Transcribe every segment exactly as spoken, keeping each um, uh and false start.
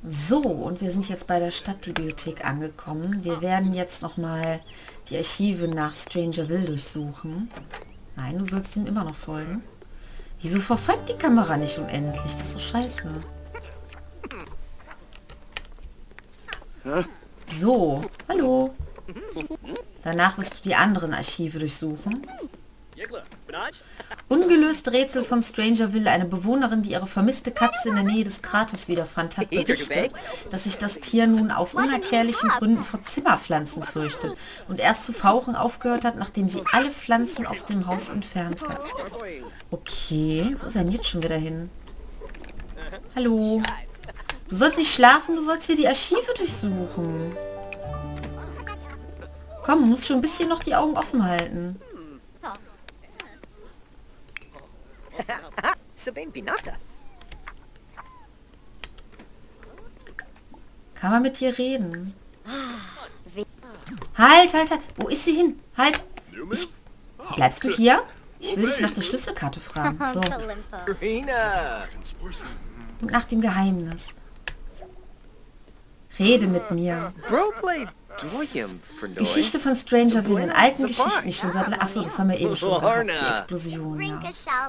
So, und wir sind jetzt bei der Stadtbibliothek angekommen. Wir werden jetzt nochmal die Archive nach Strangerville durchsuchen. Nein, du sollst ihm immer noch folgen. Wieso verfolgt die Kamera nicht unendlich? Das ist so scheiße. So, hallo. Danach wirst du die anderen Archive durchsuchen. Ungelöste Rätsel von Strangerville. Eine Bewohnerin, die ihre vermisste Katze in der Nähe des Kraters wiederfand, hat berichtet, dass sich das Tier nun aus unerklärlichen Gründen vor Zimmerpflanzen fürchtet und erst zu fauchen aufgehört hat, nachdem sie alle Pflanzen aus dem Haus entfernt hat. Okay, wo ist er denn jetzt schon wieder hin? Hallo? Du sollst nicht schlafen, du sollst hier die Archive durchsuchen. Komm, du musst schon ein bisschen noch die Augen offen halten. Kann man mit dir reden? Halt, halt, halt. Wo ist sie hin? Halt. Ich, bleibst du hier? Ich will dich nach der Schlüsselkarte fragen. So. Und nach dem Geheimnis. Rede mit mir. Geschichte von Strangerville. In alten Geschichten. Ich schon seit... Achso, das haben wir eben schon gehabt. Die Explosion, ja.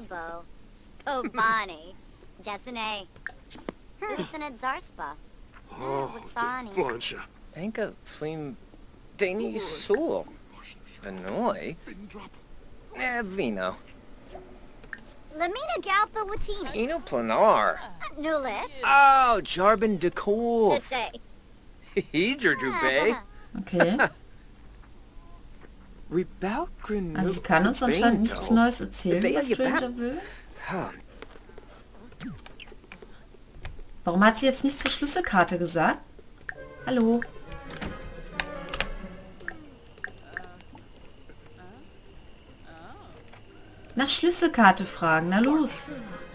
Enka flim Dani Soul. Hanoi. Vino. Lamina Galpa Watini. Eno Planar. Nulit. Oh, Jarbin Decol. Shishay. Hedra Dubé. Okay. Also sie kann uns anscheinend nichts Neues erzählen über Strangerville. Warum hat sie jetzt nichts zur Schlüsselkarte gesagt? Hallo? Nach Schlüsselkarte fragen. Na los.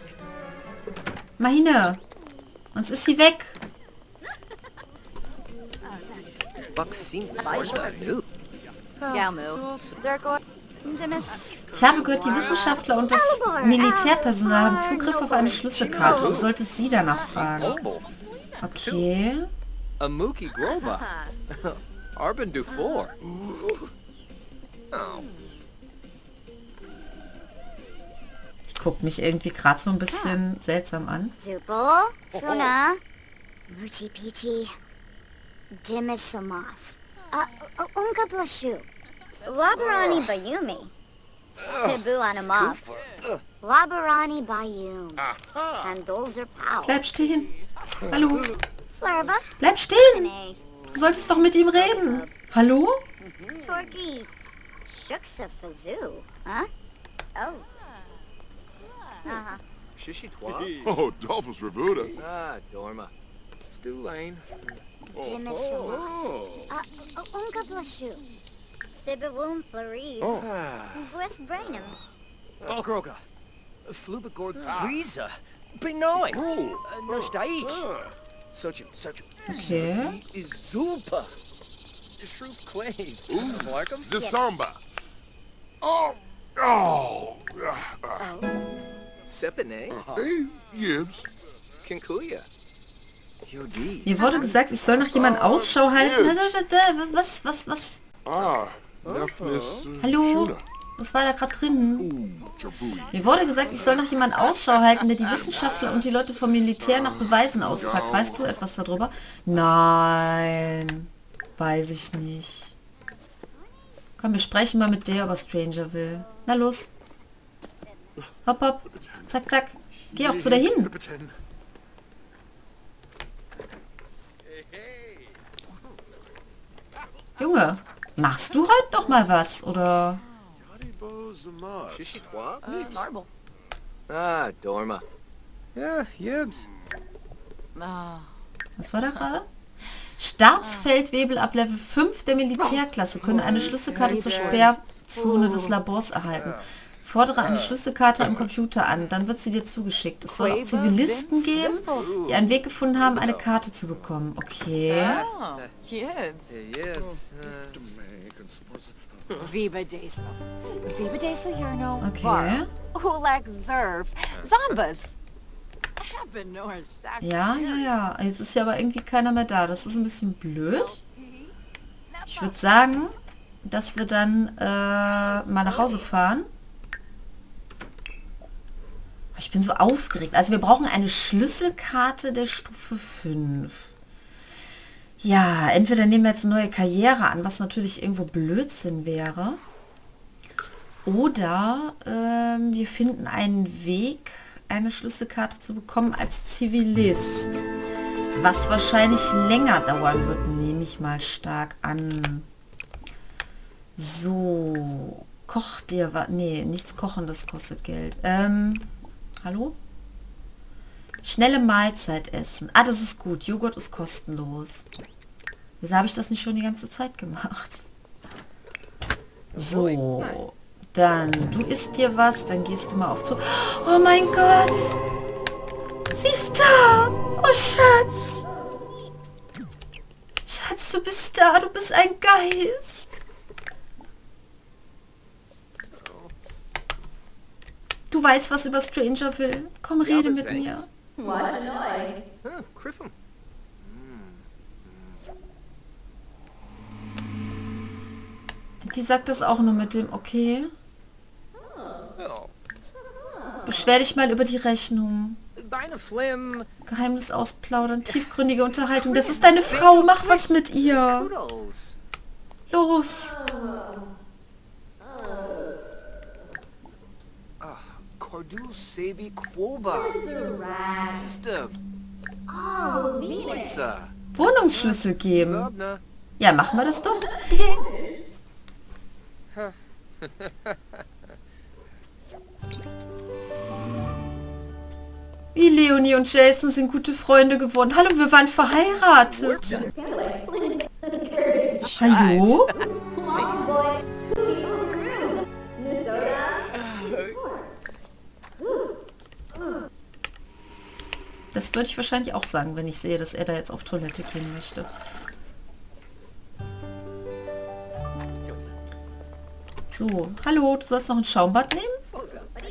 Mahine. Sonst ist sie weg. Ich habe gehört, die Wissenschaftler und das Militärpersonal haben Zugriff auf eine Schlüsselkarte. Du solltest sie danach fragen. Okay. Amuki Groba. Arben Dufour. Oh. Die guckt mich irgendwie gerade so ein bisschen seltsam an. Zupo, Funa, Muchi Pichi, Dimisamas, Unga Blashu, Wabarani Bayumi, Sibu Anamaf, Wabarani Bayum, Handolzer Pow. Bleib stehen. Hallo? Flurba, Bleib stehen. Du solltest doch mit ihm reden. Hallo? Torgi, Shuksa Fazoo, huh? Oh. Uh-huh. Shishitwa. Oh, Dolphus Rebuda. Ah, Dorma. Stu Lane. Dimisamas, Unga Blashu, Sibuum Floride, West Brainham. Oh, Groga. Flubigord Frieza. Benoi. Nostaich. Such a, such a... Okay. Is Zulpa. Shroof Clave. Markham. Zisamba. Oh, oh. Uh, Sepine. Hey, Yibs. Kinkuya. Yodi. Mir wurde gesagt, ich soll nach jemandem Ausschau halten. Was, was, was? Ah, Nephnis. Hallo? Was war da gerade drin? Mir wurde gesagt, ich soll nach jemandem Ausschau halten, der die Wissenschaftler und die Leute vom Militär nach Beweisen ausfragt. Weißt du etwas darüber? Nein. Weiß ich nicht. Komm, wir sprechen mal mit der über Strangerville. Na los. Hopp, hopp. Zack, zack. Geh auch zu der hin. Junge, machst du heute noch mal was, oder? Shishitwa. Marble. Ah, Dorma. Yeah, Yibs. Was war da gerade? Stabsfeldwebel ab Level fünf der Militärklasse können eine Schlüsselkarte zur Sperrzone des Labors erhalten. Fordere eine Schlüsselkarte am Computer an, dann wird sie dir zugeschickt. Es soll auch Zivilisten geben, die einen Weg gefunden haben, eine Karte zu bekommen. Okay. Viva Deso. Viva Deso Yerno. Okay. Ulak Zerv. Zombas. Ja, ja, ja. Jetzt ist ja aber irgendwie keiner mehr da. Das ist ein bisschen blöd. Ich würde sagen, dass wir dann äh, mal nach Hause fahren. Ich bin so aufgeregt. Also wir brauchen eine Schlüsselkarte der Stufe fünf. Ja, entweder nehmen wir jetzt eine neue Karriere an, was natürlich irgendwo Blödsinn wäre. Oder ähm, wir finden einen Weg, eine Schlüsselkarte zu bekommen als Zivilist. Was wahrscheinlich länger dauern wird, nehme ich mal stark an. So, koch dir was. Nee, nichts kochen, das kostet Geld. Ähm, hallo? Schnelle Mahlzeit essen. Ah, das ist gut. Joghurt ist kostenlos. Wieso habe ich das nicht schon die ganze Zeit gemacht? So, dann du isst dir was, dann gehst du mal auf Tour. Oh mein Gott! Sie ist da! Oh Schatz! Schatz, du bist da, du bist ein Geist! Du weißt was über Stranger will. Komm, rede mit mir. Huh, Criffum. Die sagt das auch nur mit dem okay. Oh. Beschwer dich mal über die Rechnung. Beine Flim. Geheimnis ausplaudern, tiefgründige Unterhaltung. Das ist deine Frau, mach was mit ihr. Kudos. Los. Cordu Sebi Quoba. Sister. Pizza. Wohnungsschlüssel geben. Gobna. Ja, machen wir das doch. Wie Leonie und Jason sind gute Freunde geworden. Hallo, wir waren verheiratet. Hallo? Das würde ich wahrscheinlich auch sagen, wenn ich sehe, dass er da jetzt auf Toilette gehen möchte. So, hallo, du sollst noch ein Schaumbad nehmen?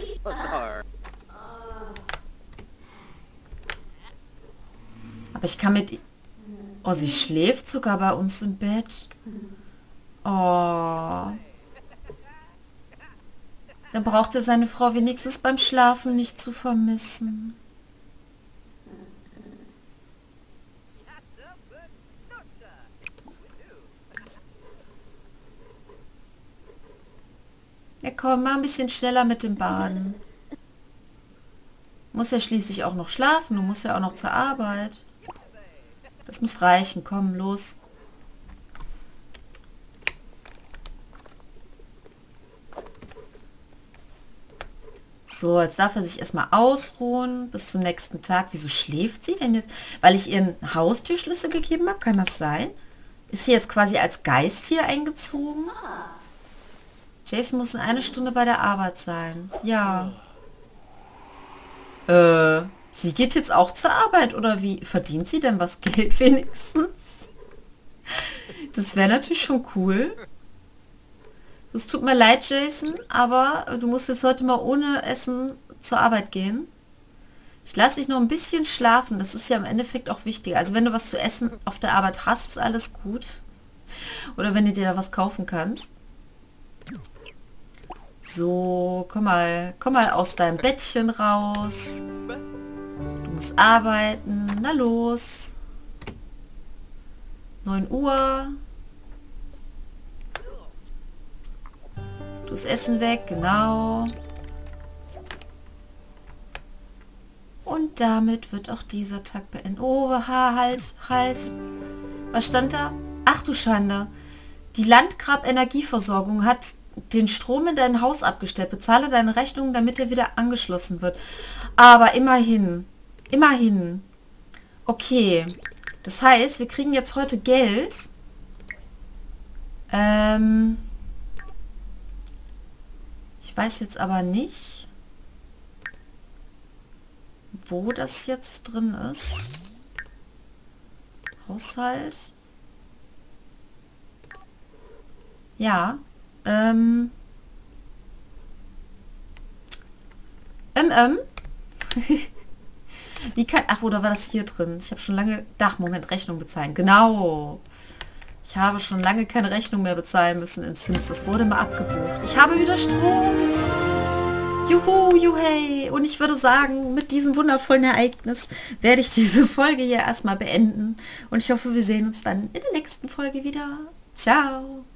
Aber ich kann mit... Oh, sie schläft sogar bei uns im Bett. Oh. Dann braucht er seine Frau wenigstens beim Schlafen nicht zu vermissen. Ja, komm, mal ein bisschen schneller mit dem Baden. Muss ja schließlich auch noch schlafen, du musst ja auch noch zur Arbeit. Das muss reichen, komm, los. So, jetzt darf er sich erstmal ausruhen bis zum nächsten Tag. Wieso schläft sie denn jetzt? Weil ich ihr einen Haustürschlüssel gegeben habe, kann das sein? Ist sie jetzt quasi als Geist hier eingezogen? Jason muss in einer Stunde bei der Arbeit sein. Ja. Äh, sie geht jetzt auch zur Arbeit, oder wie? Verdient sie denn was Geld wenigstens? Das wäre natürlich schon cool. Es tut mir leid, Jason, aber du musst jetzt heute mal ohne Essen zur Arbeit gehen. Ich lasse dich noch ein bisschen schlafen. Das ist ja im Endeffekt auch wichtig. Also wenn du was zu essen auf der Arbeit hast, ist alles gut. Oder wenn du dir da was kaufen kannst. So, komm mal, komm mal aus deinem Bettchen raus. Du musst arbeiten. Na los. neun Uhr. Du das Essen weg, genau. Und damit wird auch dieser Tag beendet. Oh, ha, halt, halt. Was stand da? Ach du Schande. Die Landgrab-Energieversorgung hat den Strom in dein Haus abgestellt. Bezahle deine Rechnung, damit er wieder angeschlossen wird. Aber immerhin. Immerhin. Okay. Das heißt, wir kriegen jetzt heute Geld. Ähm... Ich weiß jetzt aber nicht, wo das jetzt drin ist. Haushalt. Ja. Ähm. Ähm, ähm. Wie kann... Ach, oder war das hier drin? Ich habe schon lange... Ach, Moment, Rechnung bezahlen. Genau. Ich habe schon lange keine Rechnung mehr bezahlen müssen in Sims. Das wurde mal abgebucht. Ich habe wieder Strom. Juhu, juhey. Und ich würde sagen, mit diesem wundervollen Ereignis werde ich diese Folge hier erstmal beenden. Und ich hoffe, wir sehen uns dann in der nächsten Folge wieder. Ciao.